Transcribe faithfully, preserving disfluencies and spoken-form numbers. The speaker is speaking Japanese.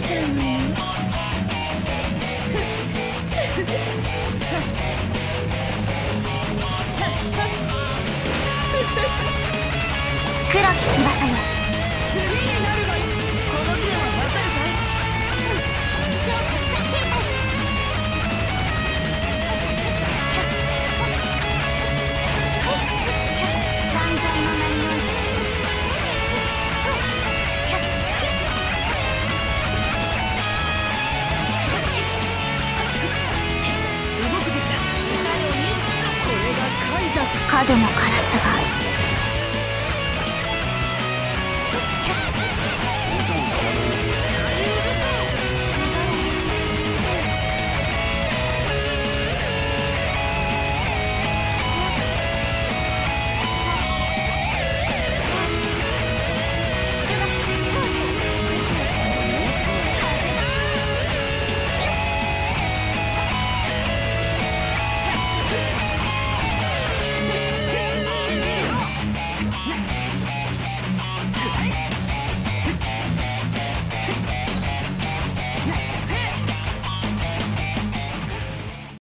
ちゃうのよ。 黒き翼よ。 炭になるがいい。この剣はわかるかい？超国際兵法。万歳の名において。動くべきだ。これがカイザー。 影も影。